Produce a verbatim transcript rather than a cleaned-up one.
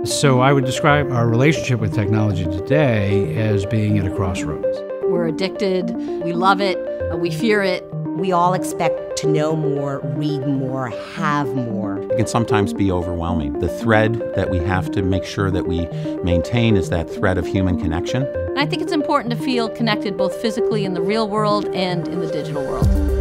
So I would describe our relationship with technology today as being at a crossroads. We're addicted, we love it, we fear it. We all expect to know more, read more, have more. It can sometimes be overwhelming. The thread that we have to make sure that we maintain is that thread of human connection. And I think it's important to feel connected both physically in the real world and in the digital world.